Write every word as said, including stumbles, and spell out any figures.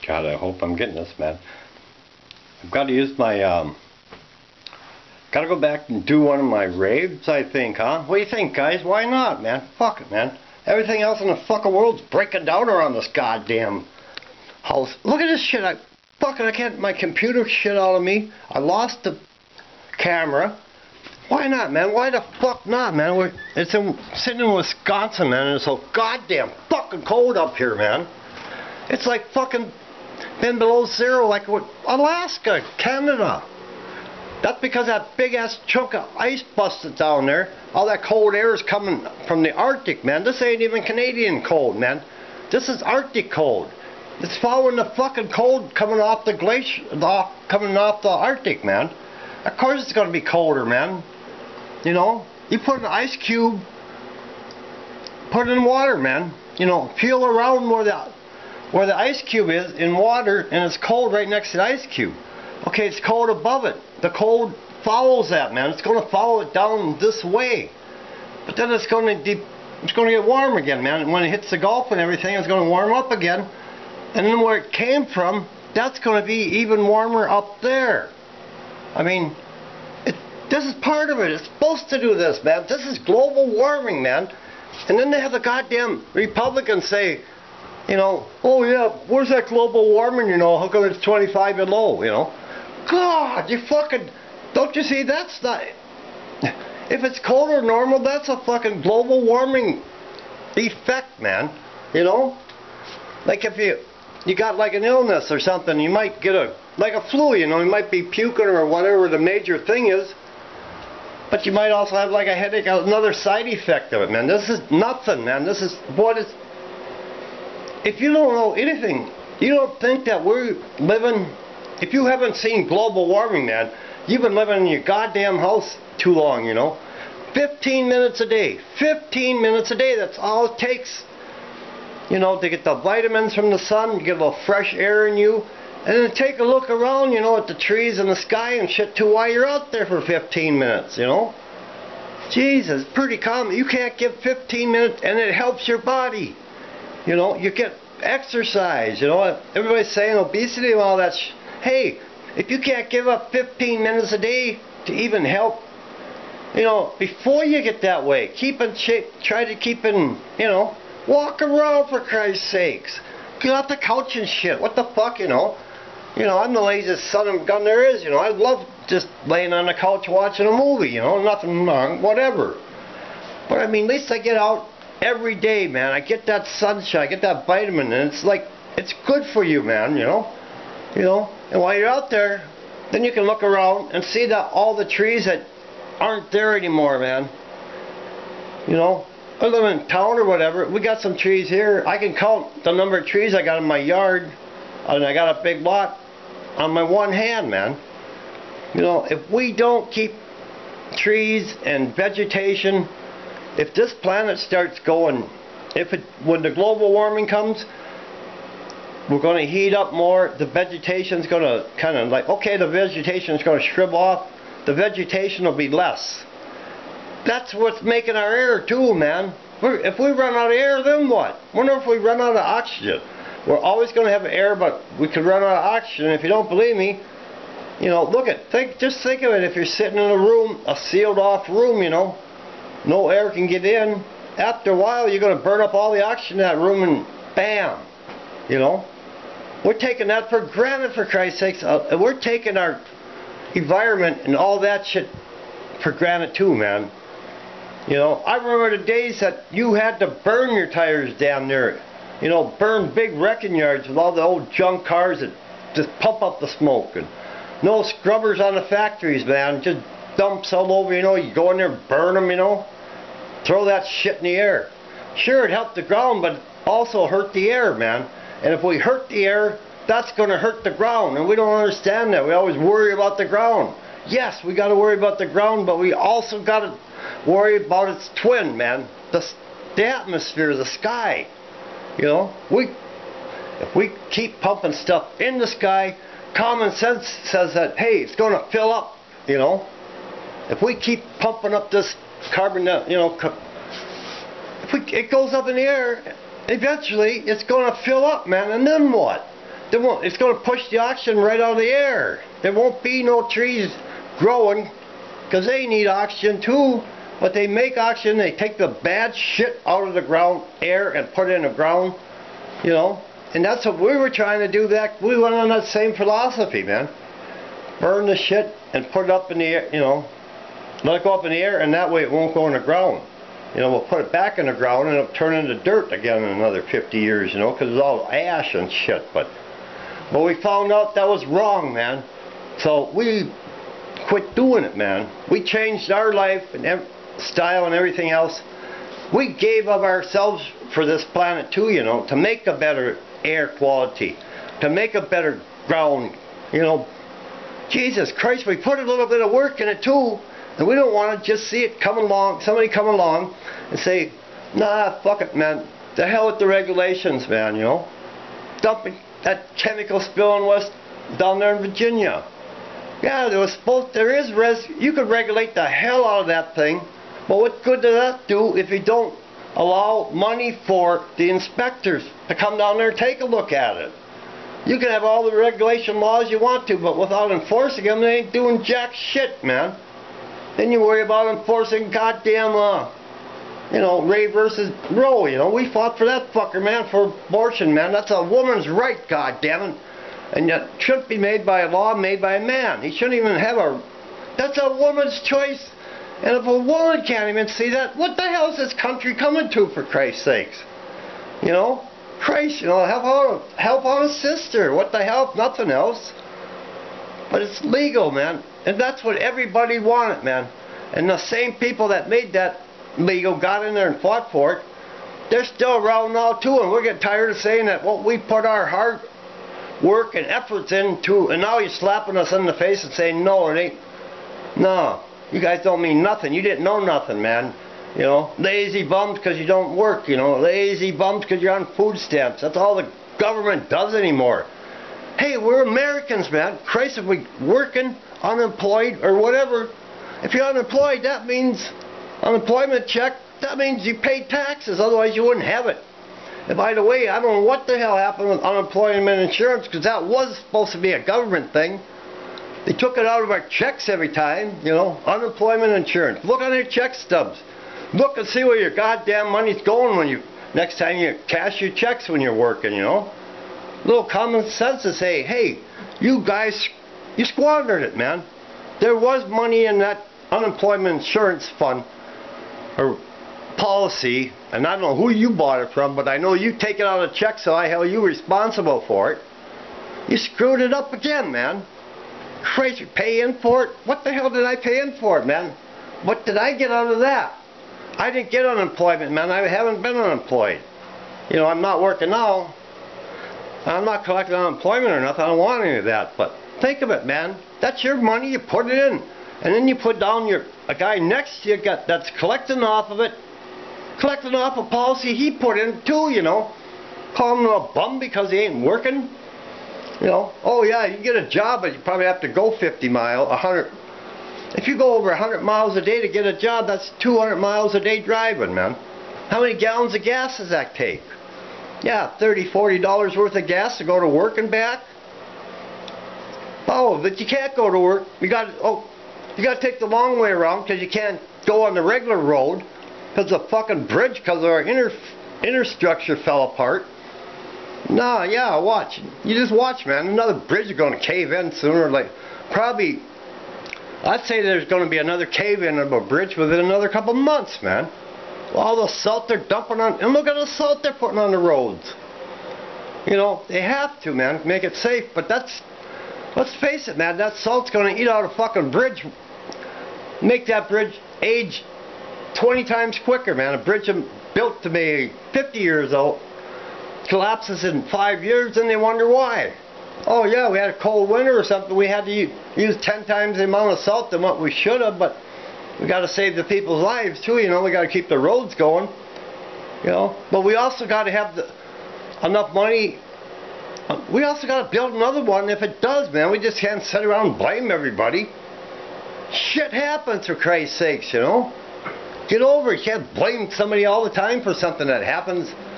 God, I hope I'm getting this, man. I've got to use my, um, got to go back and do one of my raves, I think, huh? What do you think, guys? Why not, man? Fuck it, man. Everything else in the fucking world's breaking down around this goddamn house. Look at this shit. I fucking, I can't, my computer shit out of me. I lost the camera. Why not, man? Why the fuck not, man? We're, it's in, sitting in Wisconsin, man, and it's so goddamn fucking cold up here, man. It's like fucking been below zero, like what, Alaska, Canada. That's because that big ass chunk of ice busted down there. All that cold air is coming from the Arctic, man. This ain't even Canadian cold, man. This is Arctic cold. It's following the fucking cold coming off the glacier, off, coming off the Arctic, man. Of course it's gonna be colder, man. You know, you put an ice cube, put it in water, man. You know, feel around where the where the ice cube is in water, and it's cold right next to the ice cube. Okay, it's cold above it. The cold follows that, man. It's going to follow it down this way, but then it's going to it's going to get warm again, man. And when it hits the Gulf and everything, it's going to warm up again. And then where it came from, that's going to be even warmer up there. I mean, it, this is part of it. It's supposed to do this, man. This is global warming, man. And then they have the goddamn Republicans say, you know, oh yeah, where's that global warming, you know, how come it's twenty-five below, you know? God, you fucking, don't you see, that's not, if it's cold or normal, that's a fucking global warming effect, man, you know? Like if you, you got like an illness or something, you might get a, like a flu, you know, you might be puking or whatever the major thing is, but you might also have like a headache, another side effect of it, man. This is nothing, man. This is what is, if you don't know anything, you don't think that we're living, if you haven't seen global warming, man, you've been living in your goddamn house too long, you know. fifteen minutes a day. fifteen minutes a day, that's all it takes. You know, to get the vitamins from the sun, get a little fresh air in you, and then take a look around, you know, at the trees and the sky and shit too while you're out there for fifteen minutes, you know. Jesus, pretty common. You can't give fifteen minutes and it helps your body. You know, you get exercise, you know. Everybody's saying obesity and all that sh hey, if you can't give up fifteen minutes a day to even help, you know, before you get that way, keep in shape, try to keep in, you know, walk around for Christ's sakes. Get off the couch and shit. What the fuck, you know? You know, I'm the laziest son of a gun there is, you know. I love just laying on the couch watching a movie, you know, nothing wrong, whatever. But I mean, at least I get out every day, man. I get that sunshine, I get that vitamin, and it's like, it's good for you, man, you know? You know? And while you're out there, then you can look around and see that all the trees that aren't there anymore, man. You know? I live in town or whatever. We got some trees here. I can count the number of trees I got in my yard, and I got a big lot on my one hand, man. You know, if we don't keep trees and vegetation, if this planet starts going, if it, when the global warming comes, we're going to heat up more, the vegetation's going to kind of like, okay, the vegetation's going to shrivel off, the vegetation will be less. That's what's making our air too, man. We're, if we run out of air, then what? Wonder if we run out of oxygen. We're always going to have air, but we could run out of oxygen. If you don't believe me, you know, look at, think, just think of it. If you're sitting in a room, a sealed off room, you know, no air can get in. After a while, you're going to burn up all the oxygen in that room, and bam, you know. We're taking that for granted, for Christ's sakes. Uh, we're taking our environment and all that shit for granted too, man. You know, I remember the days that you had to burn your tires down there. You know, burn big wrecking yards with all the old junk cars that just pump up the smoke. And no scrubbers on the factories, man. Just dumps all over, you know. You go in there, burn them, you know. Throw that shit in the air. Sure, it helped the ground, but also hurt the air, man. And if we hurt the air, that's going to hurt the ground. And we don't understand that. We always worry about the ground. Yes, we got to worry about the ground, but we also got to worry about its twin, man. The, the atmosphere, the sky. You know, we if we keep pumping stuff in the sky, common sense says that, hey, it's going to fill up, you know. If we keep pumping up this carbon, you know, if we, it goes up in the air, eventually it's going to fill up, man, and then what? they won't, it's going to push the oxygen right out of the air. There won't be no trees growing because they need oxygen too. But they make oxygen, they take the bad shit out of the ground air and put it in the ground, you know. And that's what we were trying to do. That we went on that same philosophy, man. Burn the shit and put it up in the air, you know. Let it go up in the air, and that way it won't go in the ground. You know, we'll put it back in the ground and it'll turn into dirt again in another fifty years, you know, because it's all ash and shit. But, but we found out that was wrong, man. So we quit doing it, man. We changed our life and ev style and everything else. We gave of ourselves for this planet too, you know, to make a better air quality, to make a better ground, you know. Jesus Christ, we put a little bit of work in it too, and we don't want to just see it come along, somebody come along and say, nah, fuck it, man, the hell with the regulations, man, you know. Dumping that chemical spill in West, down there in Virginia. Yeah, there was supposed, there is res, you could regulate the hell out of that thing, but what good does that do if you don't allow money for the inspectors to come down there and take a look at it? You can have all the regulation laws you want to, but without enforcing them, they ain't doing jack shit, man. Then you worry about enforcing goddamn, uh, you know, Ray versus Roe, you know. We fought for that fucker, man, for abortion, man. That's a woman's right, goddamn it. And that shouldn't be made by a law made by a man. He shouldn't even have a... That's a woman's choice. And if a woman can't even see that, what the hell is this country coming to, for Christ's sakes? You know? Christ, you know, help out, help out a sister. What the hell? Nothing else. But it's legal, man. And that's what everybody wanted, man. And the same people that made that legal got in there and fought for it. They're still around now too, and we're getting tired of saying that what we put our hard work and efforts into, and now you're slapping us in the face and saying, no, it ain't. No, you guys don't mean nothing. You didn't know nothing, man. You know, lazy bums because you don't work, you know, lazy bums because you're on food stamps. That's all the government does anymore. Hey, we're Americans, man. Christ, if we're working, unemployed, or whatever, if you're unemployed, that means unemployment check, that means you pay taxes, otherwise you wouldn't have it. And by the way, I don't know what the hell happened with unemployment insurance, because that was supposed to be a government thing. They took it out of our checks every time, you know, unemployment insurance. Look on your check stubs. Look and see where your goddamn money's going when you, next time you cash your checks when you're working, you know. A little common sense to say, hey, you guys, you squandered it, man. There was money in that unemployment insurance fund, or policy, and I don't know who you bought it from, but I know you take it out of check, so I held you responsible for it. You screwed it up again, man. Crazy, pay in for it? What the hell did I pay in for it, man? What did I get out of that? I didn't get unemployment, man. I haven't been unemployed. You know, I'm not working now. I'm not collecting unemployment or nothing. I don't want any of that. But think of it, man. That's your money. You put it in. And then you put down your a guy next to you got, that's collecting off of it. Collecting off a policy he put in too, you know. Calling him a bum because he ain't working. You know, oh yeah, you get a job, but you probably have to go fifty miles, a hundred. If you go over a hundred miles a day to get a job, that's two hundred miles a day driving, man. How many gallons of gas does that take? Yeah, thirty, forty dollars worth of gas to go to work and back. Oh, but you can't go to work. You got oh, you got to take the long way around because you can't go on the regular road because the fucking bridge, because our inner inner structure fell apart. Nah, yeah, watch. You just watch, man. Another bridge is going to cave in sooner or later. Probably, I'd say there's going to be another cave in of a bridge within another couple months, man. All the salt they're dumping on, and look at the salt they're putting on the roads. You know, they have to, man, make it safe. But that's, let's face it, man, that salt's going to eat out a fucking bridge. Make that bridge age twenty times quicker, man. A bridge built to be fifty years old collapses in five years, and they wonder why. Oh yeah, we had a cold winter or something. We had to use ten times the amount of salt than what we should have, but we got to save the people's lives too. You know, we got to keep the roads going. You know, but we also got to have the, enough money. We also got to build another one if it does, man. We just can't sit around and blame everybody. Shit happens, for Christ's sakes, you know. Get over it. You can't blame somebody all the time for something that happens.